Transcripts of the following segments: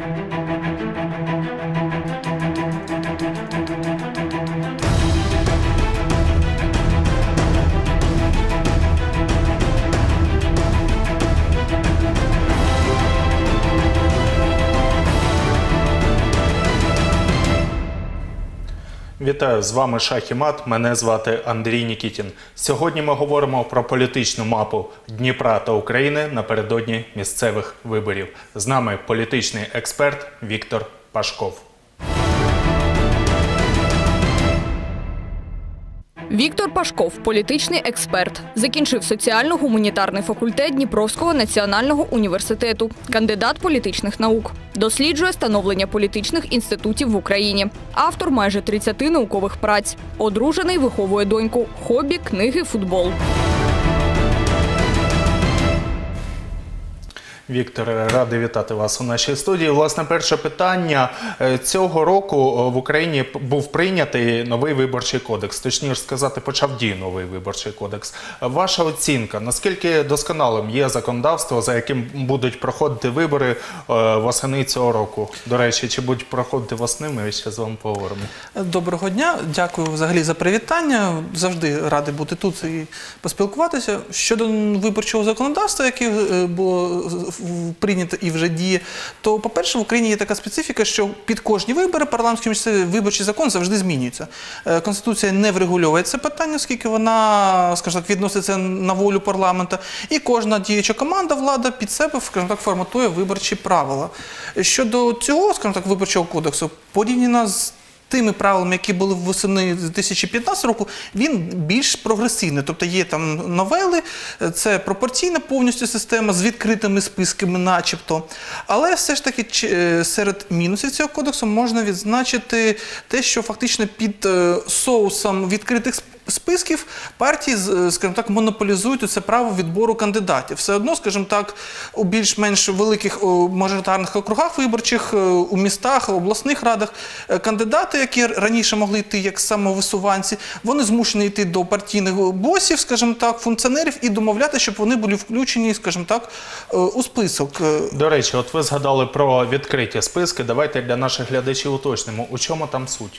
Вітаю, з вами Шах і Мат, мене звати Андрій Нікітін. Сьогодні ми говоримо про політичну мапу Дніпра та України напередодні місцевих виборів. З нами політичний експерт Віктор Пашков. Віктор Пашков – політичний експерт. Закінчив соціально-гуманітарний факультет Дніпровського національного університету. Кандидат політичних наук. Досліджує становлення політичних інститутів в Україні. Автор майже 30 наукових праць. Одружений, виховує доньку. Хобі – книги, футбол. Віктор, радий вітати вас у нашій студії. Власне, перше питання. Цього року в Україні був прийнятий новий виборчий кодекс. Точніше сказати, почав дію новий виборчий кодекс. Ваша оцінка, наскільки досконалим є законодавство, за яким будуть проходити вибори восени цього року? До речі, чи будуть проходити восени, ми ще з вами поговоримо. Доброго дня. Дякую взагалі за привітання. Завжди радий бути тут і поспілкуватися. Щодо виборчого законодавства, яке було прийнято і вже діє, то, по-перше, в Україні є така специфіка, що під кожні вибори парламентський місцевий виборчий закон завжди змінюється. Конституція не врегульовує це питання, оскільки вона, скажімо так, відноситься на волю парламенту, і кожна діюча команда, влада під себе, скажімо так, форматує виборчі правила. Щодо цього, скажімо так, виборчого кодексу, порівняно з тими правилами, які були восени 2015 року, він більш прогресивний. Тобто є там новели, це пропорційна повністю система з відкритими списками начебто. Але все ж таки серед мінусів цього кодексу можна відзначити те, що фактично під соусом відкритих списків партії, скажімо так, монополізують це право відбору кандидатів. Все одно, скажімо так, у більш-менш великих мажоритарних округах виборчих, у містах, обласних радах, кандидати, які раніше могли йти як самовисуванці, вони змушені йти до партійних босів, скажімо так, функціонерів і домовляти, щоб вони були включені, скажімо так, у список. До речі, от ви згадали про відкриті списки. Давайте для наших глядачів уточнимо, у чому там суть?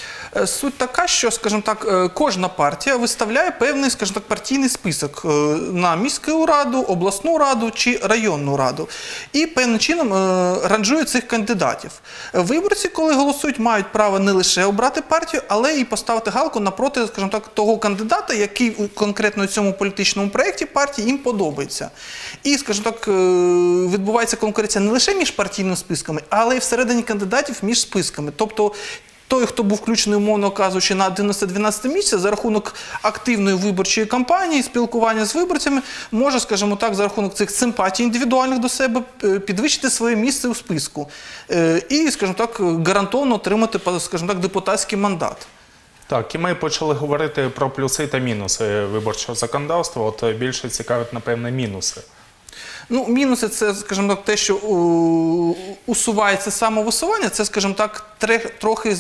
Суть така, що, скажімо так, кожна партія виставляє певний, скажімо так, партійний список на міську раду, обласну раду чи районну раду. І певним чином ранжує цих кандидатів. Виборці, коли голосують, мають право не лише обрати партію, але і поставити галку напроти, скажімо так, того кандидата, який конкретно у цьому політичному проєкті партії їм подобається. І, скажімо так, відбувається конкуренція не лише між партійними списками, але й всередині кандидатів між списками. Тобто той, хто був включений, умовно кажучи, на 11-12 місце, за рахунок активної виборчої кампанії, спілкування з виборцями, може, скажімо так, за рахунок цих симпатій індивідуальних до себе підвищити своє місце у списку. І, скажімо так, гарантовано отримати, скажімо так, депутатський мандат. Так, і ми почали говорити про плюси та мінуси виборчого законодавства. От більше цікавить, напевне, мінуси. Ну, мінуси – це, скажімо так, те, що усувається самовисування, це, скажімо так, трохи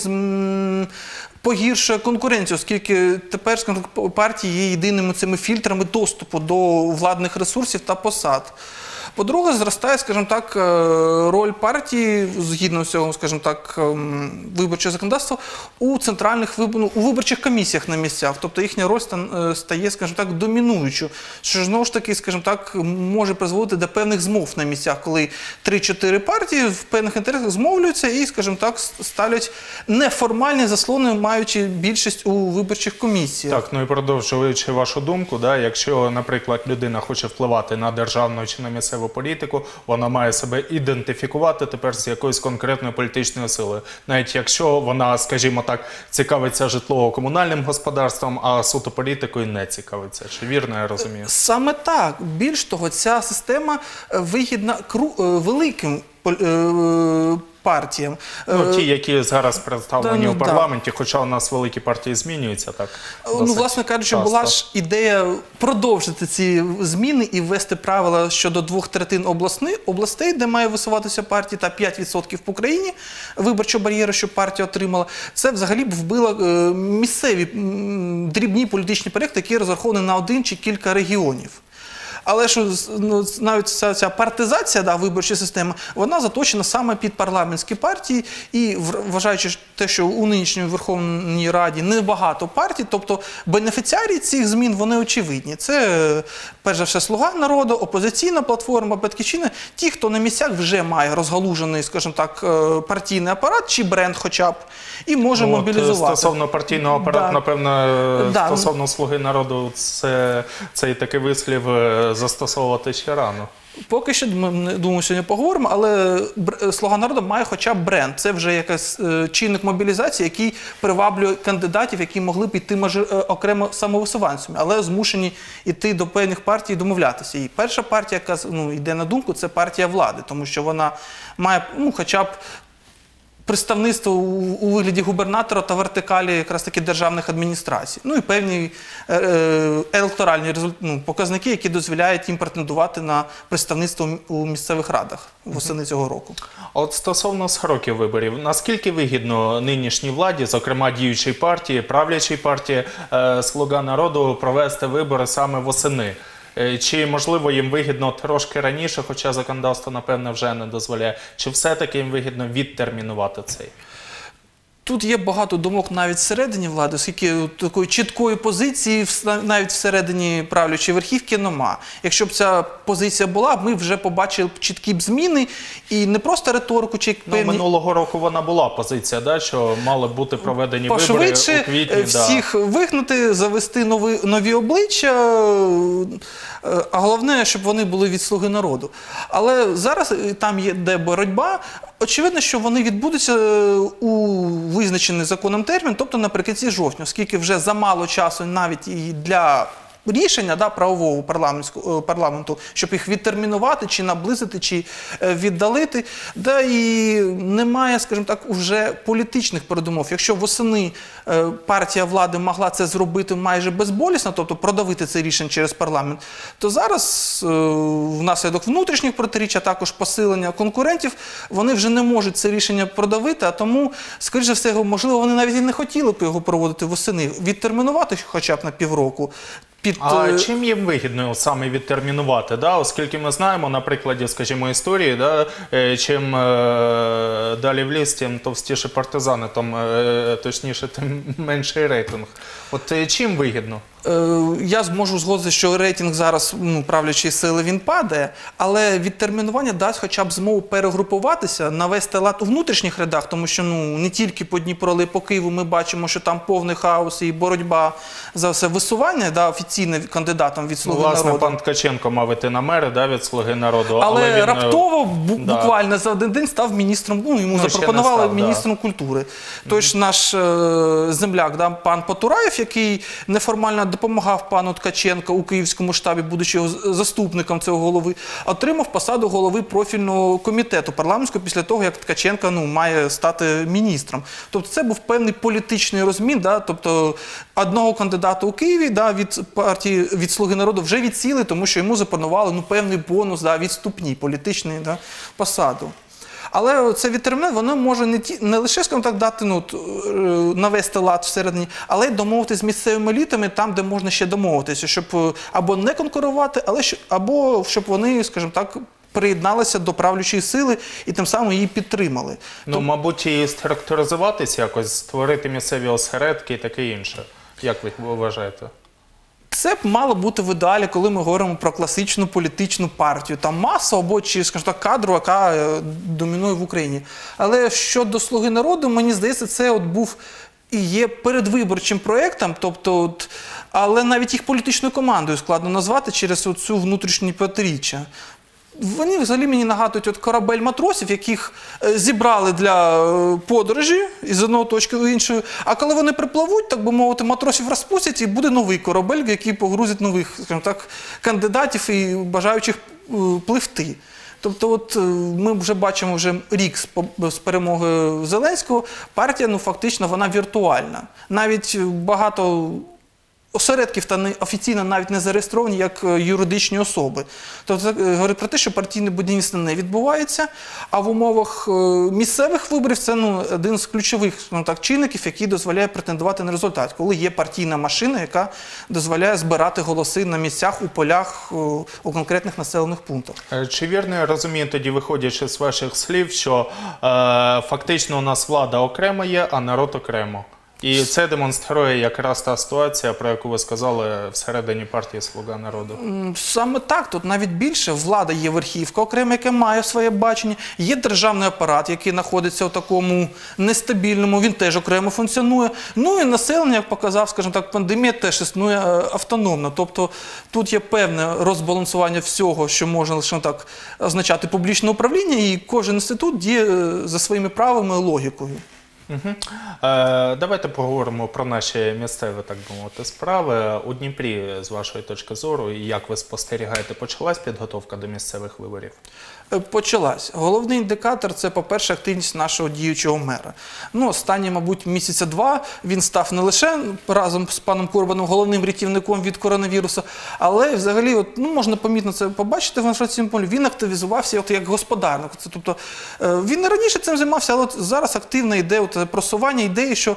погіршує конкуренцію, оскільки тепер, скажімо так, партії є єдиними цими фільтрами доступу до владних ресурсів та посад. По-друге, зростає, скажімо так, роль партії, згідно цього, скажімо так, виборчого законодавства, у центральних у виборчих комісіях на місцях. Тобто їхня роль стає, скажімо так, домінуючою, що знову ж таки, скажімо так, може призводити до певних змов на місцях, коли 3-4 партії в певних інтересах змовлюються і, скажімо так, ставлять неформальні заслони, маючи більшість у виборчих комісіях. Так, ну і продовжуючи вашу думку, якщо, наприклад, людина хоче впливати на державну чи на місцеву політику, вона має себе ідентифікувати тепер з якоюсь конкретною політичною силою. Навіть якщо вона, скажімо так, цікавиться житлово-комунальним господарством, а суто політикою не цікавиться. Чи вірно я розумію? Саме так. Більш того, ця система вигідна великим партіям. Ну, ті, які зараз представлені у парламенті, хоча у нас великі партії змінюються, так? Ну, власне кажучи, була ж ідея продовжити ці зміни і ввести правила щодо 2/3 областей, де має висуватися партії, та 5% по країні виборчого бар'єру, щоб партія отримала. Це взагалі б вбило місцеві дрібні політичні проєкти, які розраховані на один чи кілька регіонів. Але що навіть ця партизація, да, виборчої системи, вона заточена саме під парламентські партії, і вважаючи те, що у нинішній Верховній Раді небагато партій, тобто бенефіціарії цих змін, вони очевидні. Це, перш за все, «Слуга народу», «Опозиційна платформа», «Батьківщина», ті, хто на місцях вже має розгалужений, скажімо так, партійний апарат чи бренд хоча б, і може мобілізувати. Стосовно партійного апарату, Да. напевно, Да. стосовно «Слуги народу» цей такий вислів застосовувати ще рано. Поки що, думаю, сьогодні поговоримо, але «Слуга народу» має хоча б бренд. Це вже якийсь чинник мобілізації, який приваблює кандидатів, які могли б йти окремо самовисуванцями, але змушені йти до певних партій і домовлятися. І перша партія, яка йде на думку, це партія влади, тому що вона має хоча б представництво у вигляді губернатора та вертикалі якраз таки державних адміністрацій. Ну і певні електоральні показники, які дозволяють їм претендувати на представництво у місцевих радах восени цього року. А от стосовно сроків виборів, наскільки вигідно нинішній владі, зокрема діючій партії, правлячій партії «Слуга народу» провести вибори саме восени? Чи, можливо, їм вигідно трошки раніше, хоча законодавство, напевно, вже не дозволяє? Чи все-таки їм вигідно відтермінувати цей? Тут є багато думок навіть всередині влади, оскільки такої чіткої позиції навіть всередині правлячої верхівки нема. Якщо б ця позиція була, ми вже побачили б чіткі б зміни і не просто риторику чи певні... Минулого року вона була позиція, да, що мали бути проведені вибори у квітні. Всіх вигнати, завести нові обличчя, а головне, щоб вони були від «Слуги народу». Але зараз там є де боротьба. Очевидно, що вони відбудуться у визначений законом термін, тобто наприкінці жовтня, оскільки вже замало часу навіть і для рішення правового парламенту, щоб їх відтермінувати, чи наблизити, чи віддалити. Да і немає, скажімо так, уже політичних передумов. Якщо восени партія влади могла це зробити майже безболісно, тобто продавити це рішення через парламент, то зараз внаслідок внутрішніх протиріч, а також посилення конкурентів, вони вже не можуть це рішення продавити, а тому, скоріше за все, можливо, вони навіть і не хотіли б його проводити восени, відтермінувати хоча б на півроку. А чим їм вигідно саме відтермінувати? Да? Оскільки ми знаємо на прикладі, скажімо, історії, да? Чим далі в ліс, тим товстіші партизани, точніше, тим менший рейтинг. От чим вигідно? Я зможу згодитися, що рейтинг зараз правлячої сили він падає, але відтермінування дасть хоча б змогу перегрупуватися, навести лад у внутрішніх рядах, тому що не тільки по Дніпру, але й по Києву ми бачимо, що там повний хаос і боротьба за все висування офіційне кандидатом від «Слуги народу». Власне, пан Ткаченко мав іти на мери від «Слуги народу». Але він раптово, буквально за один день став міністром, йому запропонували міністром культури. Той ж наш земляк, пан Потураєв, який неформально допомагав пану Ткаченко у Київському штабі, будучи заступником цього голови, отримав посаду голови профільного комітету парламентського після того, як Ткаченко має стати міністром. Тобто це був певний політичний розмін, тобто одного кандидата у Києві від партії, від «Слуги народу» вже відсіли, тому що йому запропонували певний бонус, відступні політичний посаду. Але це відтермінування, воно може не лише, скажімо так, дати, навести лад всередині, але й домовитися з місцевими елітами там, де можна ще домовитися, щоб або не конкурувати, або щоб вони, скажімо так, приєдналися до правлячої сили і тим самим її підтримали. Мабуть, і структуризуватися якось, створити місцеві осередки і таке інше. Як ви вважаєте? Це б мало бути в ідеалі, коли ми говоримо про класичну політичну партію. Там маса або, скажімо так, кадру, яка домінує в Україні. Але щодо «Слуги народу», мені здається, це був і є передвиборчим проєктом, але навіть їх політичною командою складно назвати через цю внутрішню протиріччя. Вони взагалі мені нагадують корабель матросів, яких зібрали для подорожі з одного точки в іншу, а коли вони припливуть, так би мовити, матросів розпустять і буде новий корабель, який погрузить нових, скажімо так, кандидатів і бажаючих пливти. Тобто ми вже бачимо рік з перемоги Зеленського, партія фактично вона віртуальна. Навіть багато осередків та офіційно навіть не зареєстровані як юридичні особи. Тобто це говорить про те, що партійне будівництво не відбувається, а в умовах місцевих виборів це один з ключових чинників, який дозволяє претендувати на результат, коли є партійна машина, яка дозволяє збирати голоси на місцях, у полях, у конкретних населених пунктах. Чи вірно я розумію, тоді виходячи з ваших слів, що фактично у нас влада окремо є, а народ окремо? І це демонструє якраз та ситуація, про яку ви сказали всередині партії «Слуга народу». Саме так, тут навіть більше. Влада є верхівка окремо, яка має своє бачення, є державний апарат, який знаходиться у такому нестабільному, він теж окремо функціонує. Ну і населення, як показав, скажімо так, пандемія, теж існує автономно. Тобто тут є певне розбалансування всього, що може, скажімо так, означати публічне управління, і кожен інститут діє за своїми правилами і логікою. Давайте поговоримо про наші місцеві, так би мовити, справи. У Дніпрі, з вашої точки зору, і як ви спостерігаєте, почалась підготовка до місцевих виборів? Почалась. Головний індикатор – це, по-перше, активність нашого діючого мера. Останні, мабуть, місяця-два він став не лише разом з паном Курбаном головним рятівником від коронавірусу, але взагалі, можна помітно це побачити в інформаційному полі, він активізувався як господарник. Тобто він не раніше цим займався, але зараз активно йде просування ідеї, що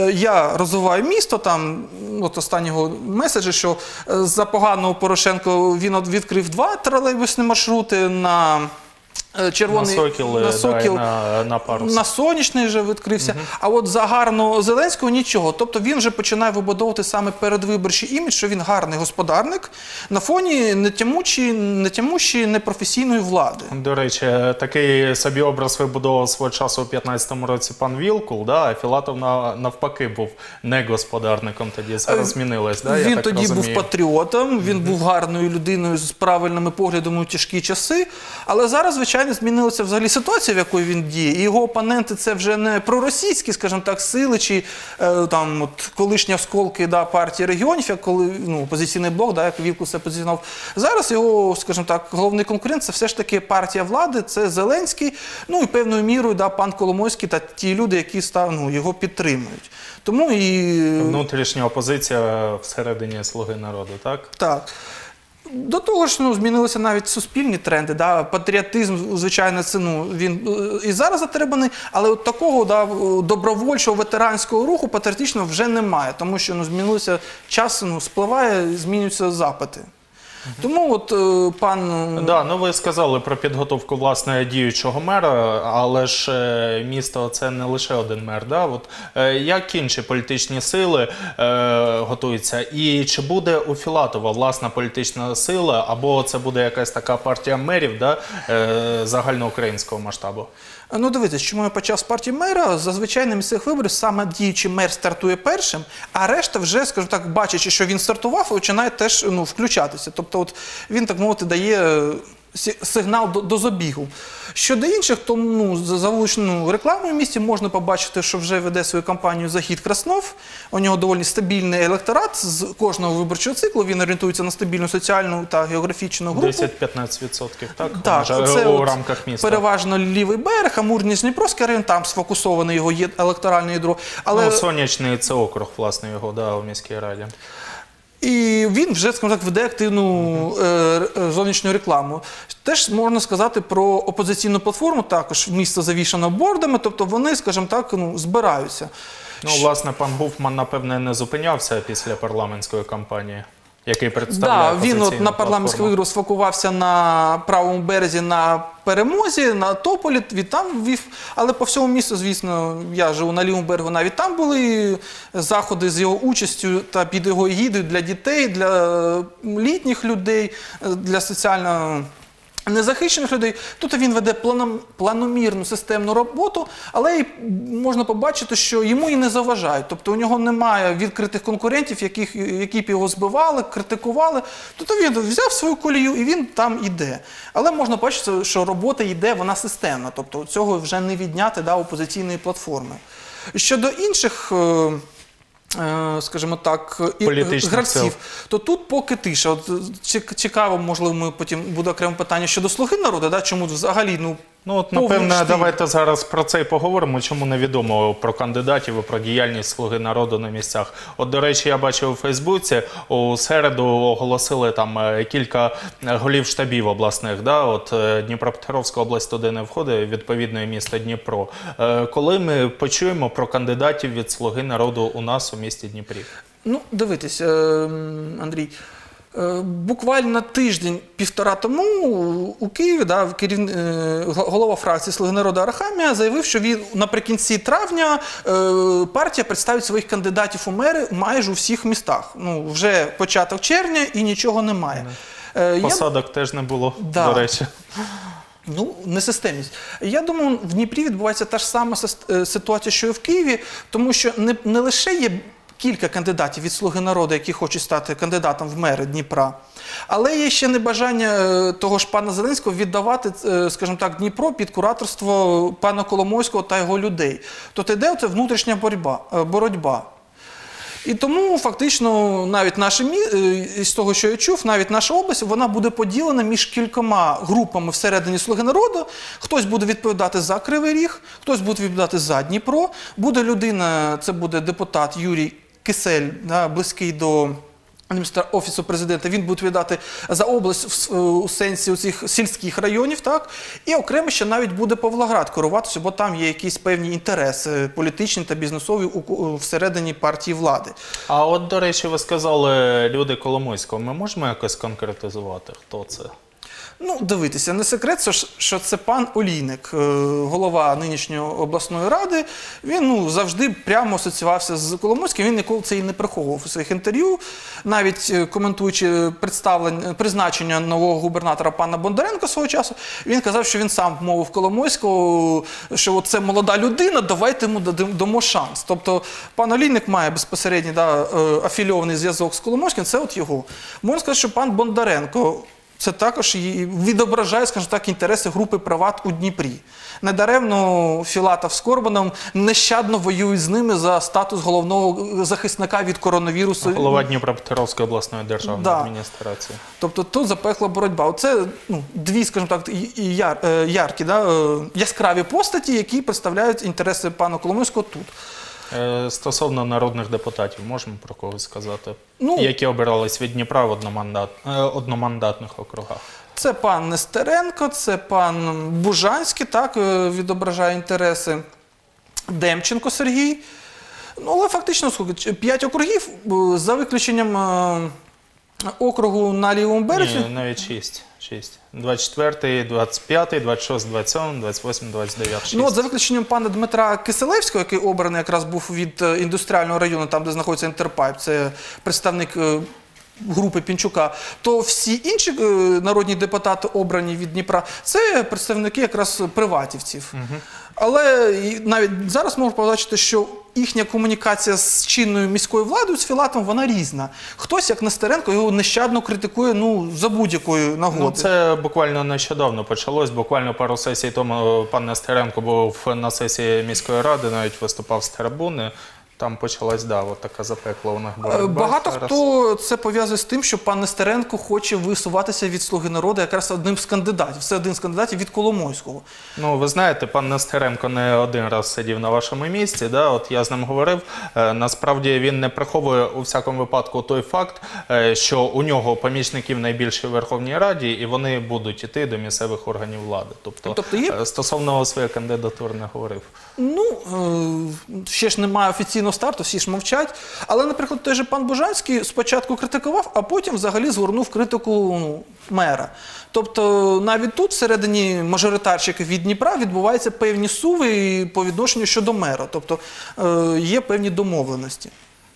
я розвиваю місто, останнього меседжі, що за поганого Порошенко він відкрив 2 тролейбусні маршрути на червоний, на Сокіл, на Парус. На Сонячний вже відкрився, а от за гарного Зеленського нічого. Тобто він вже починає вибудовувати саме передвиборчий імідж, що він гарний господарник на фоні нетямущої непрофесійної влади. До речі, такий собі образ вибудовував свого часу у 2015 році пан Вілкул, а Філатов навпаки був не господарником тоді, зараз змінилось, я Він так тоді розумію. був патріотом, він був гарною людиною з правильними поглядами у тяжкі часи, але зараз, звичайно, змінилася взагалі ситуація, в якій він діє. І його опоненти – це вже не проросійські, скажімо так, сили, чи колишні осколки партії регіонів, як коли опозиційний блок, як Вілкул себе позиціонував. Зараз його, скажімо так, головний конкурент – це все ж таки партія влади, це Зеленський, і певною мірою пан Коломойський та ті люди, які його підтримують. Тому і... Внутрішня опозиція всередині «Слуги народу», так? Так. До того ж, змінилися навіть суспільні тренди. Патріотизм, звичайно, це він і зараз затребаний, але от такого добровольчого ветеранського руху патріотичного вже немає, тому що змінилося час, спливає, змінюються запити. Тому от пан... ви сказали про підготовку, власне, діючого мера, але ж місто – це не лише один мер, як інші політичні сили готуються? І чи буде у Філатова власна політична сила, або це буде якась така партія мерів загальноукраїнського масштабу? Дивіться, чому я почав з партії мера. Зазвичай на місцевих виборах саме діючий мер стартує першим, а решта вже, скажімо так, бачачи, що він стартував, починає теж включатися. Тобто от він, так мовити, дає сигнал до забігу. Щодо інших, то за вуличну рекламу в місті можна побачити, що вже веде свою кампанію Захід Краснов. У нього доволі стабільний електорат з кожного виборчого циклу. Він орієнтується на стабільну соціальну та географічну групу. 10-15%, так? Так, це у рамках міста. Переважно лівий берег, Амур-Дніпровський район, там сфокусоване його електоральне ядро. Але... Сонячний – це округ, власне, його, у міській раді. І він вже, скажімо так, веде активну зовнішню рекламу. Теж можна сказати про опозиційну платформу, також місто завішано бордами, тобто вони, скажімо так, збираються. Власне, пан Гуфман, напевне, не зупинявся після парламентської кампанії, який представляє опозиційну платформу. Він на парламентських виборах сфокувався на правому березі, на Перемозі, на Тополі, там вів, але по всьому місту, звісно, я живу на лівому берегу, навіть там були заходи з його участю та під його егідою для дітей, для літніх людей, для соціально незахищених людей. Тут він веде планомірну системну роботу, але й можна побачити, що йому і не заважають. Тобто у нього немає відкритих конкурентів, які б його збивали, критикували. Тобто він взяв свою колію і він там іде. Але можна бачити, що робота йде, вона системна. Тобто цього вже не відняти опозиційної платформи. Щодо інших, скажімо так, гравців, то тут поки тиша. Цікаво, можливо, ми потім буде окреме питання щодо «Слуги народу», чому взагалі Ну, от, повний напевно, штиль. давайте зараз про це і поговоримо, чому невідомо про кандидатів і про діяльність «Слуги народу» на місцях. От, до речі, я бачив у Фейсбуці, у середу оголосили там кілька голів штабів обласних, да? От Дніпропетровська область туди не входить, відповідно, і місто Дніпро. Коли ми почуємо про кандидатів від «Слуги народу» у нас у місті Дніпрі? Ну, дивитесь, Андрій, буквально тиждень-півтора тому у Києві голова фракції «Слуги народу» Арахамія заявив, що він наприкінці травня партія представить своїх кандидатів у мери майже у всіх містах. Ну, вже початок червня і нічого немає. Посадок теж не було, Да. до речі. Ну, несистемність. Я думаю, в Дніпрі відбувається та ж сама ситуація, що і в Києві, тому що не лише є кілька кандидатів від «Слуги народу», які хочуть стати кандидатом в мери Дніпра, але є ще небажання того ж пана Зеленського віддавати, скажімо так, Дніпро під кураторство пана Коломойського та його людей. Тобто йде оце внутрішня боротьба. І тому фактично навіть з того, що я чув, навіть наша область, вона буде поділена між кількома групами всередині «Слуги народу». Хтось буде відповідати за Кривий Ріг, хтось буде відповідати за Дніпро. Буде людина, це буде депутат Юрій Кисель, близький до Офісу президента, він буде відповідати за область у сенсі цих сільських районів, так? І окремо ще навіть буде Павлоград керуватися, бо там є якісь певні інтереси політичні та бізнесові всередині партії влади. А от, до речі, ви сказали люди Коломойського. Ми можемо якось конкретизувати, хто це? Ну, дивитися, не секрет, що це пан Олійник, голова нинішньої обласної ради. Він завжди прямо асоціювався з Коломойським, він ніколи це і не приховував у своїх інтерв'ю. Навіть коментуючи призначення нового губернатора пана Бондаренка свого часу, він казав, що він сам мовив Коломойського, що це молода людина, давайте йому дамо шанс. Тобто пан Олійник має безпосередньо афільований зв'язок з Коломойським, це от його. Можна сказати, що пан Бондаренко це також відображає, скажімо так, інтереси групи «Приват» у Дніпрі. Недаремно Філатов з Корбаном нещадно воюють з ними за статус головного захисника від коронавірусу. Голова Дніпропетровської обласної державної адміністрації. Тобто тут запекла боротьба. Оце дві, скажімо так, яркі, яскраві постаті, які представляють інтереси пана Коломойського тут. Стосовно народних депутатів, можемо про когось сказати? Які обирались від Дніпра в одномандатних округах? Це пан Нестеренко, це пан Бужанський, так, відображає інтереси, Демченко Сергій. Але фактично 5 округів, за виключенням округу на лівому березі. Ні, навіть 6. 24, 25, 26, 27, 28, 29, 6. За виключенням пана Дмитра Киселевського, який обраний якраз був від індустріального району, там, де знаходиться Інтерпайп, це представник групи Пінчука, то всі інші народні депутати, обрані від Дніпра, це представники якраз приватівців. Але навіть зараз можна побачити, що їхня комунікація з чинною міською владою, з Філатом, вона різна. Хтось, як Нестеренко, його нещадно критикує за будь-якої нагоди. Це буквально нещодавно почалось. Буквально пару сесій тому пан Нестеренко був на сесії міської ради, навіть виступав з трибуни. Там почалась, така запекла у них боротьба. Багато хто це пов'язує з тим, що пан Нестеренко хоче висуватися від «Слуги народу» якраз одним з кандидатів. Це один з кандидатів від Коломойського. Ви знаєте, пан Нестеренко не один раз сидів на вашому місці, от я з ним говорив. Насправді він не приховує у всякому випадку той факт, що у нього помічників найбільше в Верховній Раді, і вони будуть йти до місцевих органів влади. Тобто стосовно своєї кандидатури не говорив. Ще ж немає офіційного старту, всі ж мовчать. Але, наприклад, той же пан Бужанський спочатку критикував, а потім взагалі згорнув критику мера. Тобто навіть тут, всередині мажоритарщиків від Дніпра, відбуваються певні суви по відношенню щодо мера. Тобто є певні домовленості.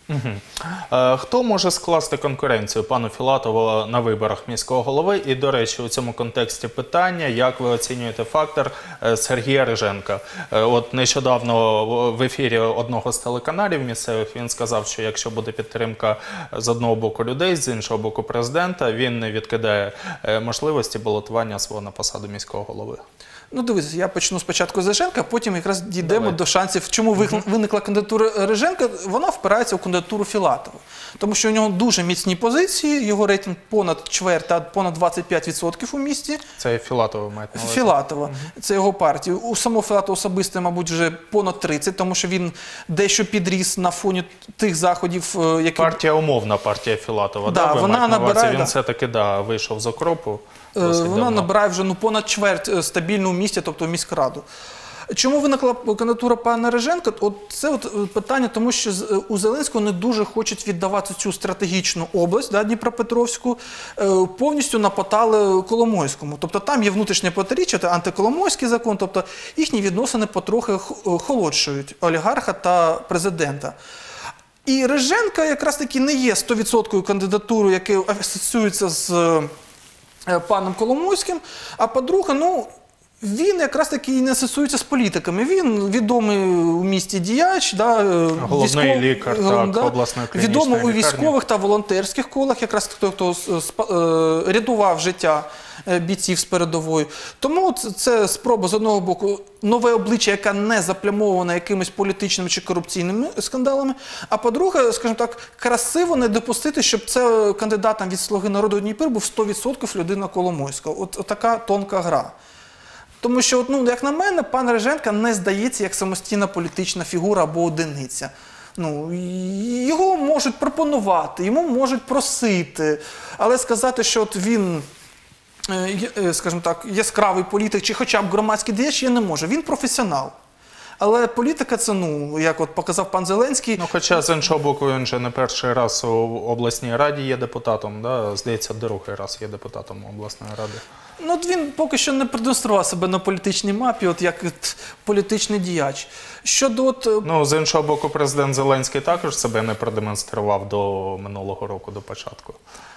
Хто може скласти конкуренцію пану Філатову на виборах міського голови? І, до речі, у цьому контексті питання, як ви оцінюєте фактор Сергія Риженка? От нещодавно в ефірі одного з телеканалів місцевих він сказав, що якщо буде підтримка з одного боку людей, з іншого боку президента, він не відкидає можливості балотування свого на посаду міського голови. Дивіться, я почну спочатку з Риженка, а потім якраз дійдемо до шансів. Чому виникла кандидатура Риженка? Вона впирається у кандидатуру Філатова. Тому що у нього дуже міцні позиції, його рейтинг понад чверть, понад 25% у місті. Це Філатова мають на увазі. Філатова, це його партія. У самого Філатова особисто, мабуть, вже понад 30, тому що він дещо підріс на фоні тих заходів, які... Партія умовна, партія Філатова. Да, ви вона маєте на увазі? набирає, Він да. все-таки вийшов з окропу. Вона набирає вже понад чверть стабільно у місті, тобто в міськраду. Чому виникла кандидатура пана Риженка? Це питання, тому що у Зеленського не дуже хочуть віддавати цю стратегічну область, Дніпропетровську, повністю на потали Коломойському. Тобто там є внутрішнє протиріччя, це антиколомойський закон, тобто їхні відносини потрохи холодшують олігарха та президента. І Риженка якраз таки не є 100% кандидатурою, яка асоціюється з паном Коломойським, а по-друге, він якраз таки і не асоціюється з політиками. Він відомий у місті діяч, головний лікар, обласної клінічної відомий у лікарні. Військових та волонтерських колах, якраз той, хто рятував життя бійців з передової. Тому це спроба, з одного боку, нове обличчя, яке не заплямоване якимись політичними чи корупційними скандалами, а по-друге, скажімо так, красиво не допустити, щоб це кандидатом від «Слуги народу» Дніпр був 100% людина Коломойська. От така тонка гра. Тому що, як на мене, пан Риженко не здається як самостійна політична фігура або одиниця. Його можуть пропонувати, йому можуть просити, але сказати, що він, скажімо так, яскравий політик чи хоча б громадський діяч, я не можу. Він професіонал. Але політика це, як показав пан Зеленський... Хоча, з іншого боку, він же не перший раз у обласній раді є депутатом, здається, другий раз є депутатом обласної ради. Він поки що не продемонстрував себе на політичній мапі, як політичний діяч. Щодо з іншого боку, президент Зеленський також себе не продемонстрував до минулого року, до початку.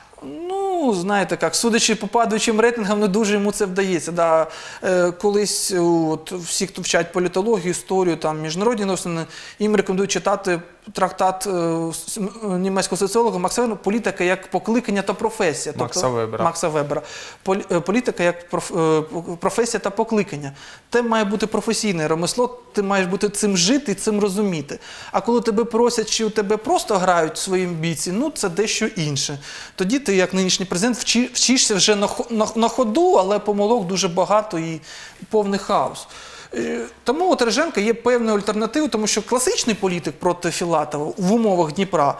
Знаєте як, судячи по падаючим рейтингам, не дуже йому це вдається. Колись всі, хто вчать політологію, історію, міжнародні відносини, їм рекомендують читати трактат німецького соціолога Макса Вебера «Політика як покликання та професія». Макса Вебера. Політика як професія та покликання. Те має бути професійне ремесло, ти маєш бути цим жити і цим розуміти. А коли тебе просять, чи у тебе просто грають свої бійці, це дещо інше. Тоді ти, як нинішній президент, вчишся вже на ходу, але помилок дуже багато і повний хаос. Тому Риженко є певною альтернативою, тому що класичний політик проти Філатова в умовах Дніпра,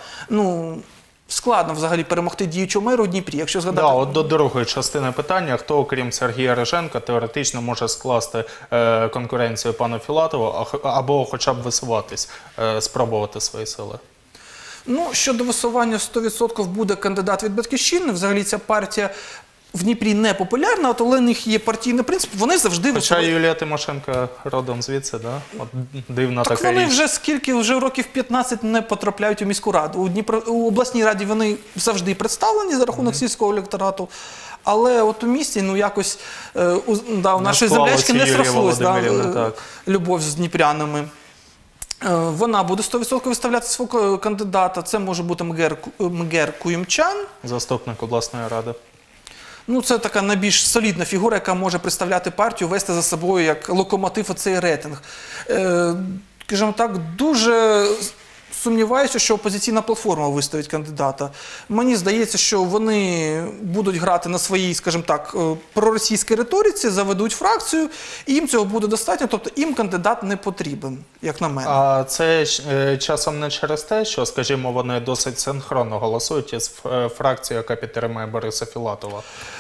складно взагалі перемогти діючого мера у Дніпрі. Якщо згадати... до другої частини питання, хто, окрім Сергія Риженка, теоретично може скласти конкуренцію пану Філатову або хоча б висуватись, спробувати свої сили? Щодо висування 100% буде кандидат від «Батьківщини». Взагалі ця партія в Дніпрі не популярна, але в них є партійний принцип, вони завжди... Хоча Юлія Тимошенко родом звідси, дивна така річ. Так вони вже років 15 не потрапляють у міську раду. У обласній раді вони завжди представлені за рахунок сільського електорату, але у місті якось у нашої землячки не срослось любов з дніпрянами. Вона буде 100% виставляти свого кандидата. Це може бути Мгер Куємчан. Заступник обласної ради. Це така найбільш солідна фігура, яка може представляти партію, вести за собою як локомотив оцей рейтинг. Скажімо так, дуже сумніваюся, що «Опозиційна платформа» виставить кандидата. Мені здається, що вони будуть грати на своїй, скажімо так, проросійській риториці, заведуть фракцію, і їм цього буде достатньо, тобто їм кандидат не потрібен, як на мене. А це часом не через те, що, скажімо, вони досить синхронно голосують із фракцією, яка підтримує Бориса Філатова?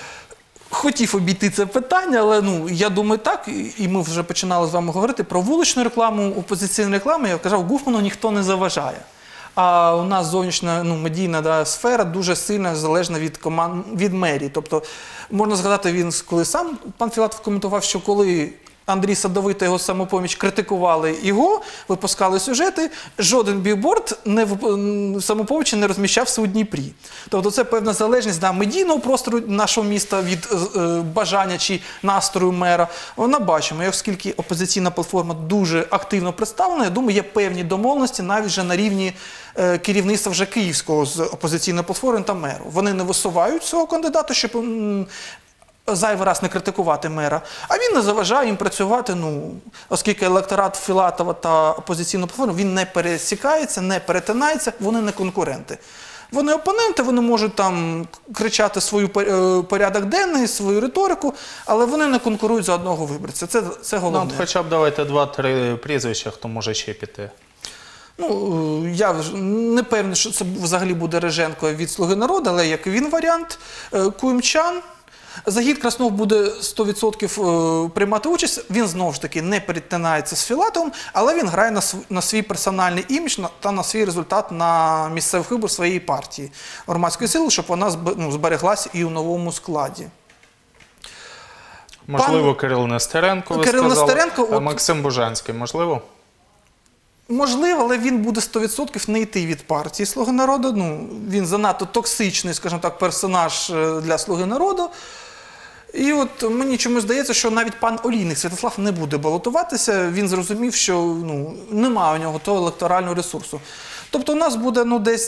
Хотів обійти це питання, але я думаю так, і ми вже починали з вами говорити про вуличну рекламу, опозиційну рекламу. Я казав, Гуфману ніхто не заважає. А у нас зовнішня медійна сфера дуже сильно залежна від мерії. Тобто, можна згадати, коли сам пан Філатов коментував, що коли Андрій Садовий та його «Самопоміч» критикували його, випускали сюжети, жоден білборд «Самопомічі» не розміщався у Дніпрі. Тобто це певна залежність медійного простору нашого міста від бажання чи настрою мера. Вона бачимо, оскільки «Опозиційна платформа» дуже активно представлена, я думаю, є певні домовленості навіть вже на рівні керівництва вже київського з «Опозиційної платформи» та меру. Вони не висувають свого кандидата, щоб зайвий раз не критикувати мера, а він не заважає їм працювати, оскільки електорат Філатова та опозиційну платформу, він не пересікається, не перетинається, вони не конкуренти. Вони опоненти, вони можуть там кричати свою порядок денний, свою риторику, але вони не конкурують за одного виборця. Це головне. Хоча б давайте 2-3 прізвища, хто може ще піти. Я не певний, що це взагалі буде Риженко від «Слуги народу», але як він варіант, Куймчан. Загід Краснов буде 100% приймати участь, він знову ж таки не перетинається з Філатовим, але він грає на свій персональний імідж та на свій результат на місцевих виборах своєї партії громадської сили, щоб вона збереглася і у новому складі. Можливо, Кирило Нестеренко, ви сказали, Максим Бужанський, можливо? Можливо, але він буде 100% не йти від партії «Слуги народу». Він занадто токсичний, скажімо так, персонаж для «Слуги народу». І от мені чомусь здається, що навіть пан Олійник Святослав не буде балотуватися. Він зрозумів, що немає у нього того електорального ресурсу. Тобто у нас буде десь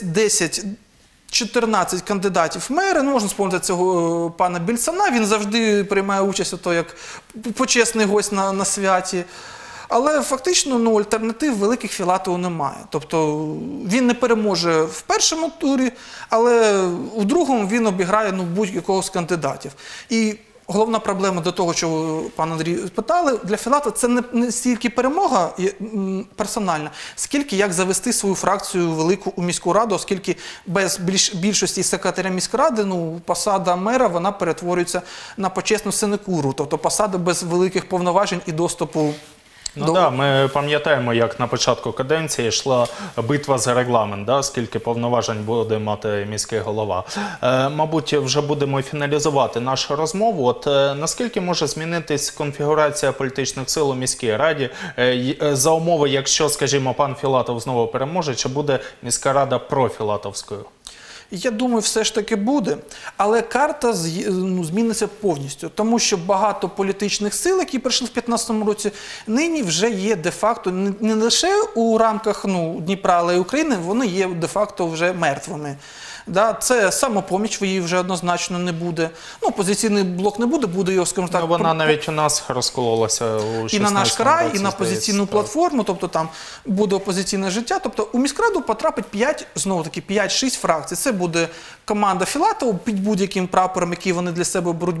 10-14 кандидатів в мери. Можна спомнити цього пана Більцана. Він завжди приймає участь як почесний гость на святі. Але фактично альтернатив великих Філатову немає. Тобто він не переможе в першому турі, але у другому він обіграє будь-якого з кандидатів. І головна проблема до того, що пан Андрій питали, для Філатова це не стільки перемога персональна, скільки як завести свою фракцію велику у міську раду, оскільки без більшості секретаря міськради посада мера вона перетворюється на почесну синекуру, тобто посада без великих повноважень і доступу. Ми пам'ятаємо, як на початку каденції йшла битва за регламент, скільки повноважень буде мати міський голова. Мабуть, вже будемо фіналізувати нашу розмову. Наскільки може змінитись конфігурація політичних сил у міській раді за умови, якщо, скажімо, пан Філатов знову переможе, чи буде міська рада профілатовською? Я думаю, все ж таки буде, але карта зміниться повністю, тому що багато політичних сил, які прийшли в 2015 році, нині вже є де-факто, не лише у рамках Дніпра, але й України, вони є де-факто вже мертвими. Це «Самопоміч», її вже однозначно не буде. «Опозиційний блок» не буде, буде його, скажімо так... Вона навіть у нас розкололася у 16 році. І на «Наш край», і на «Опозиційну платформу», тобто там буде опозиційне життя. Тобто у міськраду потрапить 5-6 фракцій. Це буде команда Філатова під будь-яким прапором, який вони для себе беруть,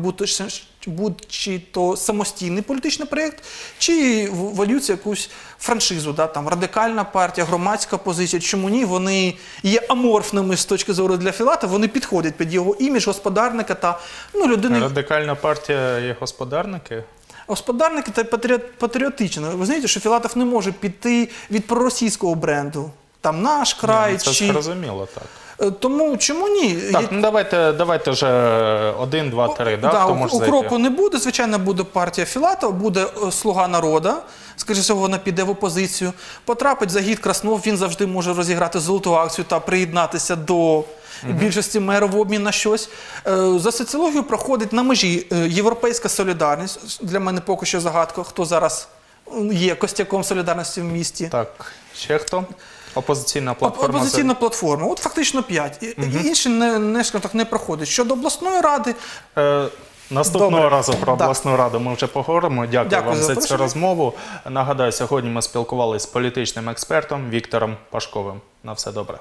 чи то самостійний політичний проєкт, чи валються якусь франшизу, там радикальна партія, громадська позиція. Чому ні? Вони є аморфними з точки зору для Філатова, вони підходять під його імідж господарника та людини. Радикальна партія є господарники? Господарники та патріотичні. Ви знаєте, що Філатов не може піти від проросійського бренду. Там «Наш край» це чи... зрозуміло, так. Тому чому ні? Так, давайте вже 1, 2, 3, хто може зайти? Укропу не буде, звичайно, буде партія Філатова, буде «Слуга народу», скоріше всього, вона піде в опозицію. Потрапить Загід Краснов, він завжди може розіграти золоту акцію та приєднатися до більшості мерів в обмін на щось. За соціологію проходить на межі «Європейська солідарність». Для мене поки що загадка, хто зараз є костяком солідарності в місті. Так, ще хто? Опозиційна платформа. Опозиційна платформа. От фактично 5. Інші не проходять. Щодо обласної ради... Наступного разу про обласну раду ми вже поговоримо. Дякую вам за цю розмову. Нагадаю, сьогодні ми спілкувалися з політичним експертом Віктором Пашковим. На все добре.